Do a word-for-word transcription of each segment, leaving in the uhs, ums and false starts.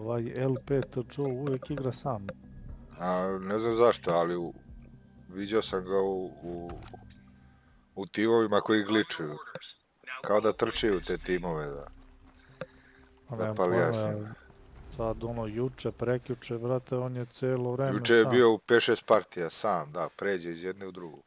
Ovaj L pet Joe uvijek igra sam. A, ne znam zašto, ali u, vidio sam ga u, u, u timovima koji gličuju. Kao da trčaju te timove, da. Da pa objasnim. Sad ono juče, prekjuče, brate, on je cijelo vreme Juče je sam. bio u pet šest partija sam, da, pređe iz jedne u drugu.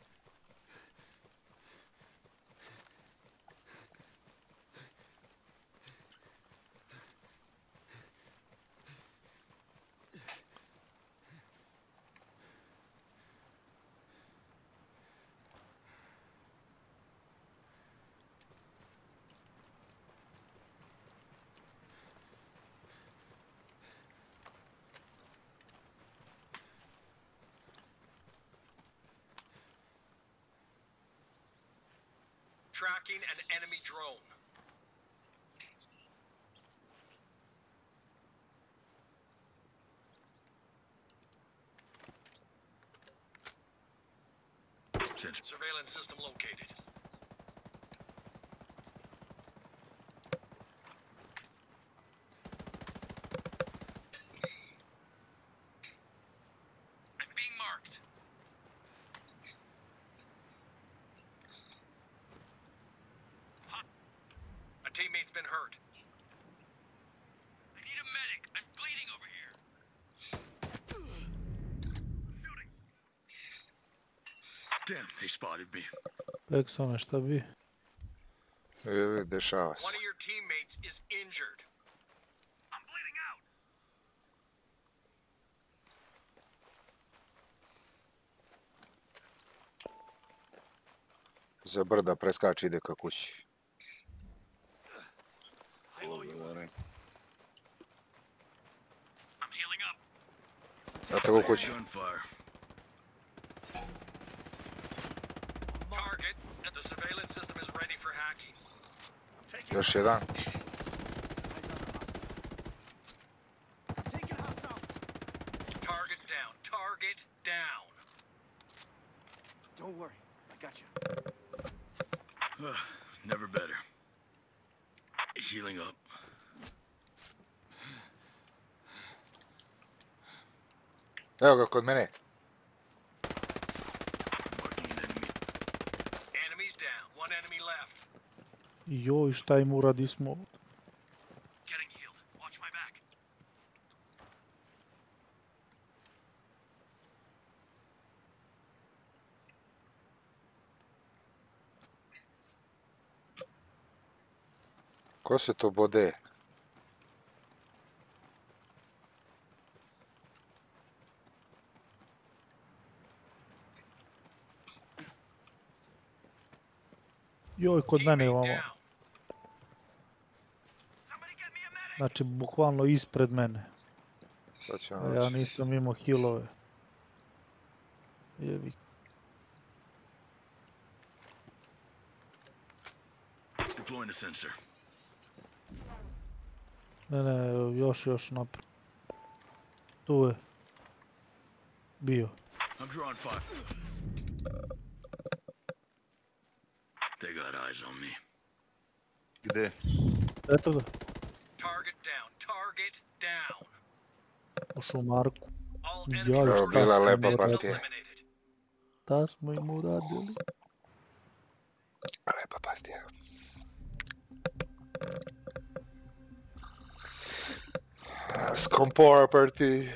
Tracking an enemy drone. Surveillance system located. I'm being marked. A teammate's been hurt. I need a medic. I'm bleeding over here. Shooting. Damn, they spotted me. Peksone, šta bi? E, dešava se. One of your teammates is injured. I'm bleeding out. Za brda preskači, ide ka kući. I'm healing up. Znate ga u kući. Target, and the surveillance system is ready for hacking. Još jedan. Target down. Target down. Don't worry, I got you. Uh, never better. Healing up. Evo ga kod mene. Marking an enemy. Enemies down. One enemy left. Joj, šta im uradismo? Getting healed. Watch my back. Ko se to bode? Joj, kod mene je Teammate ovo. down. Somebody get me a medic. Znači, bukvalno ispred mene. Sad ću A vam ja reći. nisam imao healove. Jebi. Deploying a sensor. Ne, ne, još, još naprijed. Tu je. Bio. I'm drawing fire. They got eyes on me. Gde? Eto ga, Target down. Target down. u šumarku. All Joj, enemy Evo, šta bila smo lepa im partija. eliminated. šta smo im uradili? Lepa partija. Skompora party.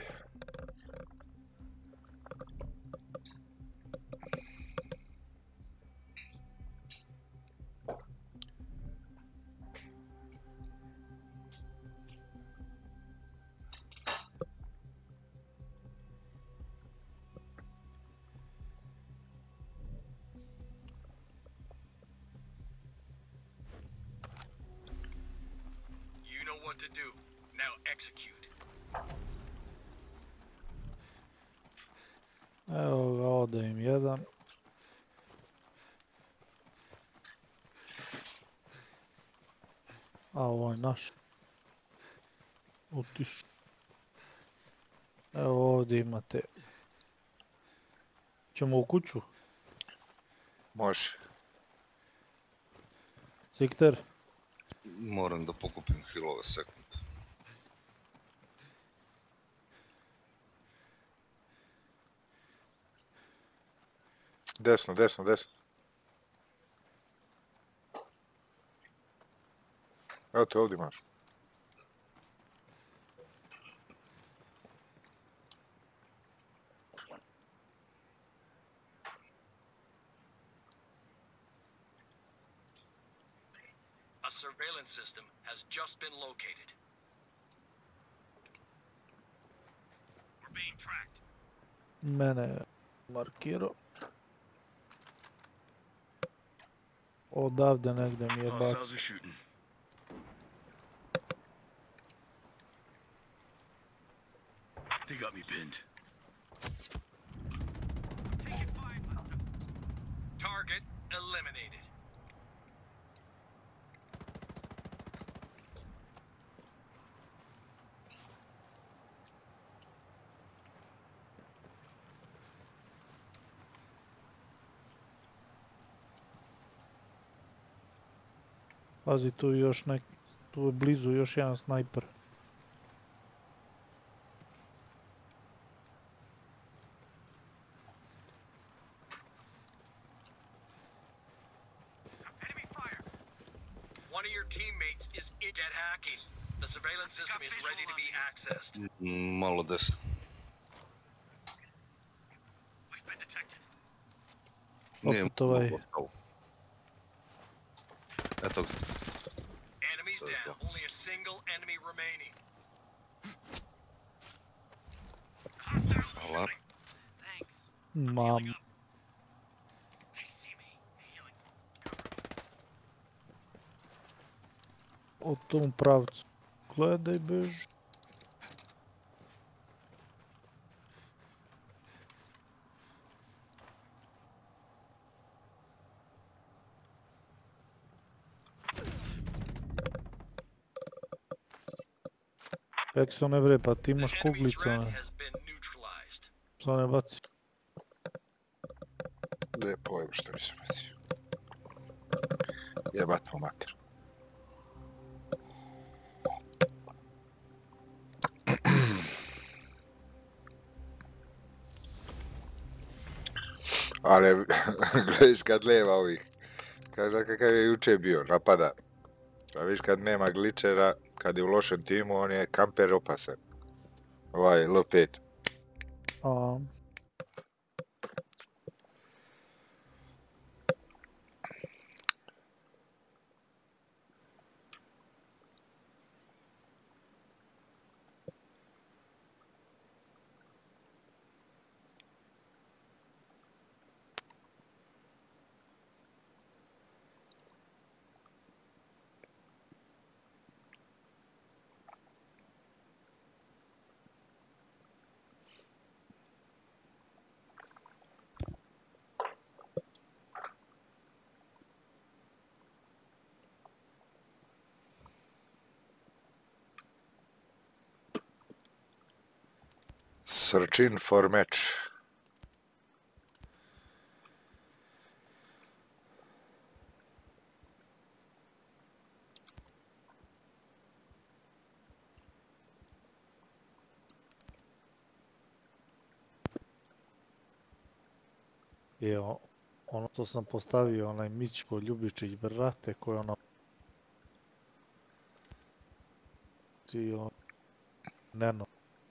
You know what to do. Now execute. Evo ga, ode im jedan. A ovo je naš. Otiš. Evo ovdje imate. Ćemo u kuću. Može. Sikter. Moram da pokupim hilove sekund. Desno, desno, desno. Evo te ovdje imaš. A surveillance system has just been located. We're being tracked. Mene je markirao. Odavde negdje mi je Hostiles bacio. are shooting. They got me pinned. Taking fire. Target eliminated. Pazi, tu je još nek... Tu je blizu još jedan snajper. Enemy fire. One of your teammates is in get hacking. The surveillance system is ready to be accessed. Mm, Malo desno. We've been detected. Nije Opet ovaj... mogu ostavu. Eto ga. Enemies Sorry, down. Only a single enemy remaining. Hvala. Thanks. Mam. They see me. Healing. U tom pravcu. Gledaj, beži. Pek se ne bre, pa ti imaš The enemy kuglice, threat ne? has been neutralized. Samo ne baci. Ne pojem što mi se bacio. Jebat mu mater. Ali, gledaš kad nema ovih. Kad znaš kakav je juče bio, napada. A viš kad nema gličera, kad je u lošem timu, on je kamper opasan. Ovaj, L pet. A, Searching for match. je o- ono što sam postavio, onaj Mićko Ljubičić, brate, koji ono... Ti on... Neno.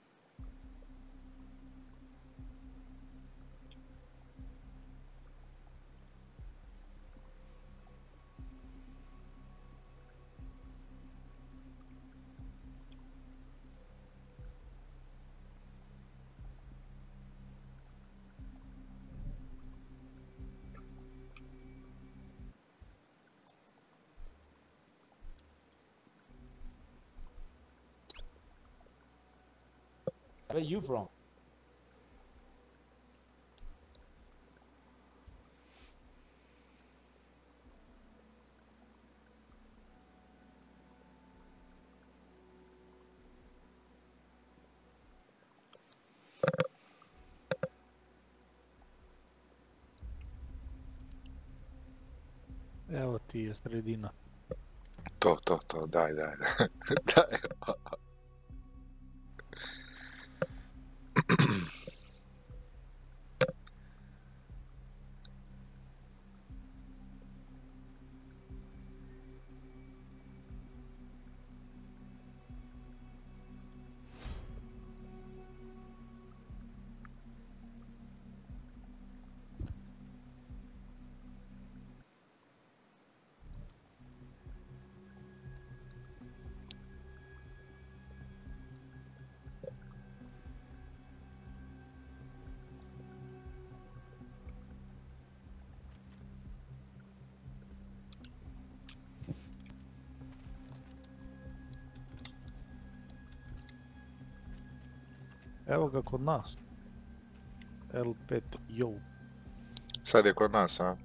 Where you from? Evo ti je sredina. To, to, to, daj, daj, daj. Daj. Evo ga kod nas. L pet, yo. Sad je kod nas, a?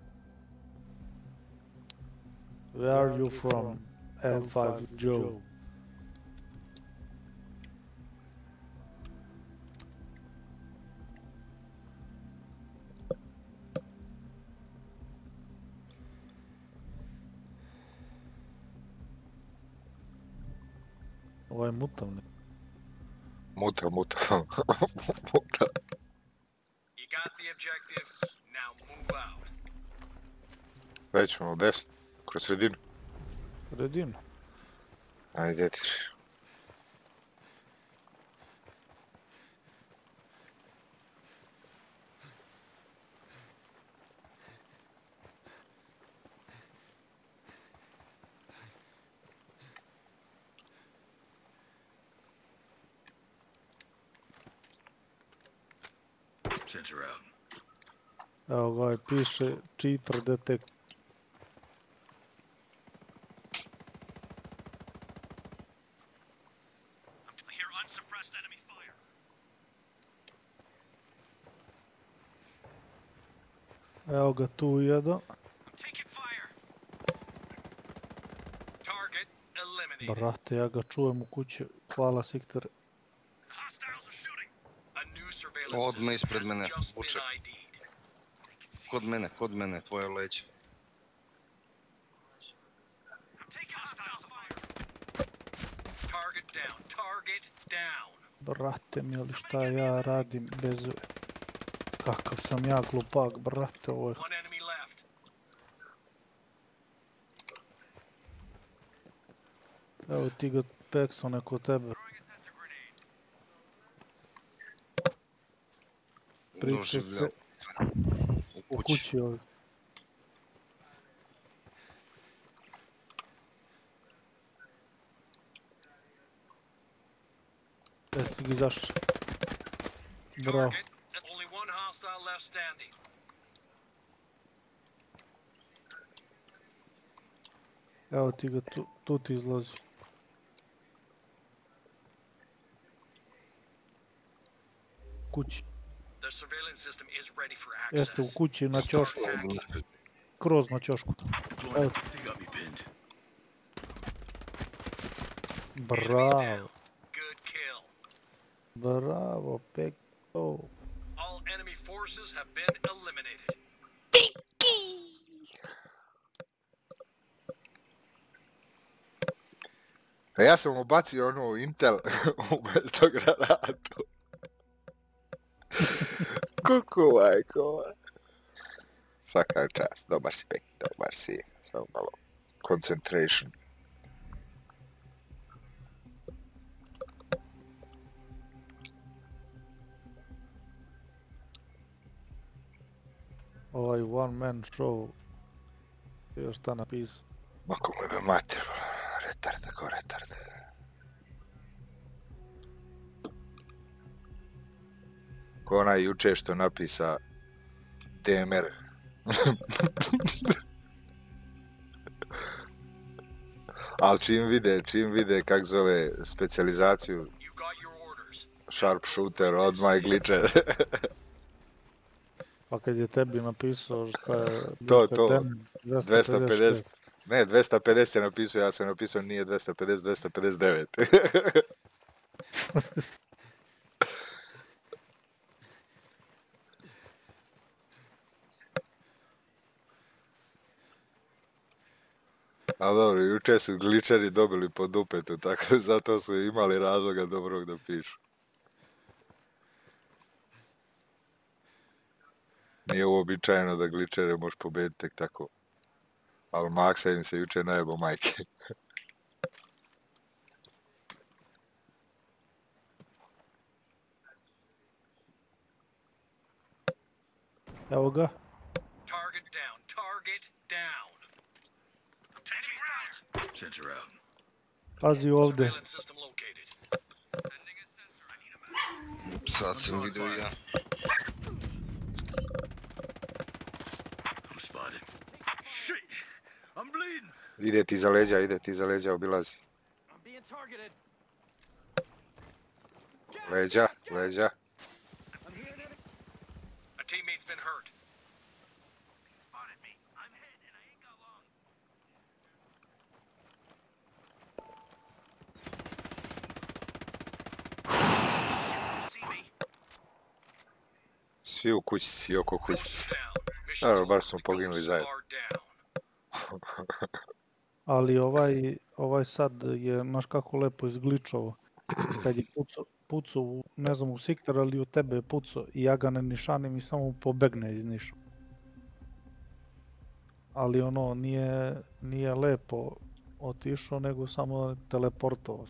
Where are you from? L five, Joe. Ovaj mutavni. Muta, muta. Muta. You got the objective. Now move out. Već ćemo u desno. Kroz sredinu. Redino. Ajde, tiš. Sensor out. Evo ga, ovaj piše cheater detect. Hear unsuppressed enemy fire. Evo ga tu jedan. I'm taking fire. Target eliminated. Brate, ja ga čujem u kući. Hvala, Sikter. Hostiles are shooting. A new surveillance Odmah system ispred has mene, just been vuče. I D'd. Kod mene, kod mene, tvoje leće. I'm taking hostile fire. Target down. Target down. Brate mi, ali šta ja radim bez... Kakav sam ja glupak, brate, ovo je... One enemy left. Evo ti ga Peksone kod tebe. Pričaj Doživljao. se U u kući. kući ovi. Jesi ga izašao? Bravo. Target. Only one hostile left standing. Evo ti ga tu, tu ti izlazi. Kući. The surveillance system is ready for Jeste u access. kući na ćošku. Kroz na ćošku. Evo ti. They got me pinned. Bravo. Good kill. Bravo, Pekto. All enemy forces have been eliminated. A ja sam ubacio onu Intel umjesto granatu. Kuku, majko. Svaka čast, dobar si, Peki, dobar si. Samo malo concentration. Ovaj one man show. Još šta napisao. Mako mu ime mater, retard, ako retard. Ko onaj juče što napisa D M R. Ali čim vide, čim vide kak zove specijalizaciju You got your orders. sharpshooter, odmah i glitcher. Pa kad je tebi napisao šta je... To, to. dvesta dvesta pedeset. Ne, dvesta pedeset je napisao, ja sam napisao nije dvesta pedeset, dvesta pedeset devet. A dobro, juče su gličeri dobili po dupetu, tako da zato su imali razloga dobrog da pišu. Nije uobičajeno da gličere možeš pobediti tek tako. Ali Maksa im se juče najebo majke. Evo ga. Target down. Target down. Taking rounds. Sensor out. Pazi ovdje. Surveillance system located. Sending a sensor. I need a map. Sad sam vidio i ja. I'm spotted. Shit! I'm bleeding. Ide ti za leđa, ide ti za leđa, obilazi. I'm being targeted. Leđa, leđa. A teammate's been hurt. Svi u kućici, oko kućici. Down. Evo, Mission baš smo to poginuli go zajedno. far down. Ali ovaj, ovaj sad je, znaš kako lepo izgličovo. Kad je pucao, pucao u, ne znam, u Sikter, ali u tebe je pucao i ja ga ne nišanim i samo pobegne iz niša. Ali ono, nije, nije lepo otišao, nego samo teleportovao.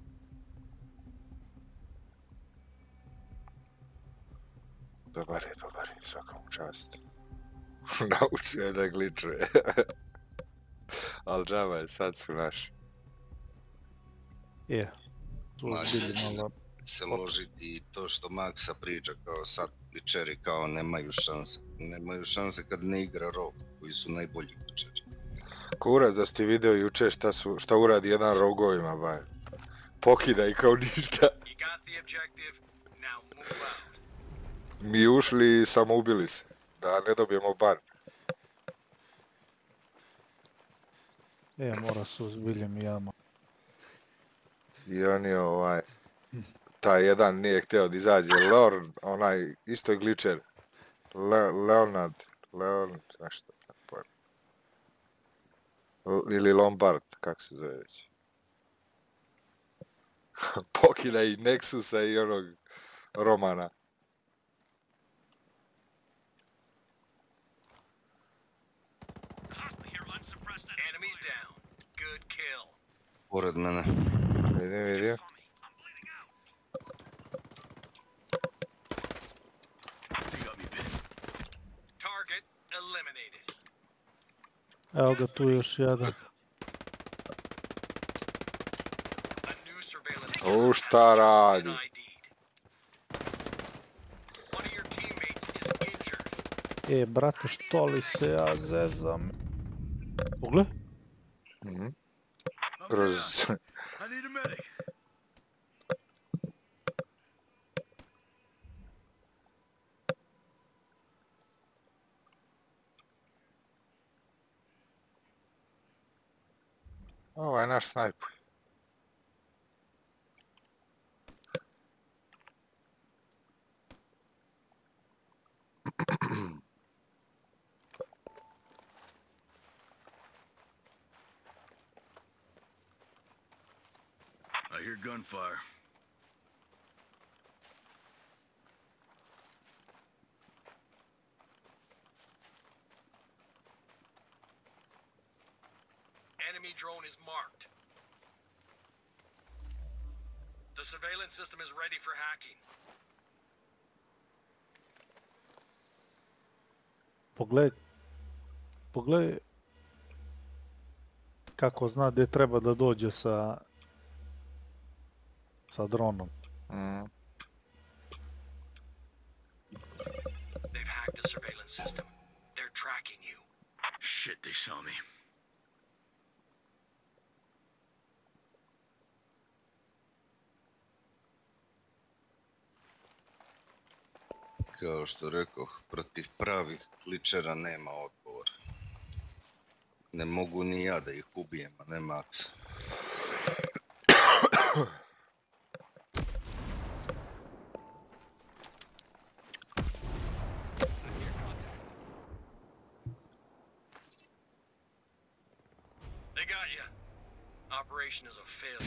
Dobar je, dobar je, svaka mu čast. Naučio je da gličuje. Al džaba je, sad su naši. Je. Tu Mlađe, bili malo... se ložiti i to što Maksa priča kao sad kličeri kao nemaju šanse. Nemaju šanse kad ne igra rog, koji su najbolji kličeri. Kurac da ste video juče šta, su, šta uradi jedan rogovima, baj. Pokida i kao ništa. You got the objective. Now move out. Mi ušli i samoubili se. Da ne dobijemo bar. E, mora se uzbiljem i jama. I on je ovaj... Taj jedan nije htio da izađe. Leon, onaj, isto je gličer. Le, Leonard. Leon, znaš što, pojma. Ili Lombard, kako se zove već. Pokida i Nexusa i onog Romana. Enemies down. Good kill. Pored mene. Vidim, vidim. Target eliminated. Evo ga tu još jedan. A new surveillance U šta radi? I D'd. One of your teammates is injured. E, brate, što li se ja zezam? Pogle? Mhm. I'm Kroz... down. I need a medic. Ovo je naš snajper. I hear gunfire. Enemy drone is marked. The surveillance system is ready for hacking. Pogledaj, pogledaj kako zna gdje treba da dođe sa sa dronom. Mm. They've hacked the surveillance system. They're tracking you. Shit, they saw me. Kao što rekoh, protiv pravih kličera nema odgovora. Ne mogu ni ja da ih ubijem, a ne Max. They got you. Operation is a failure.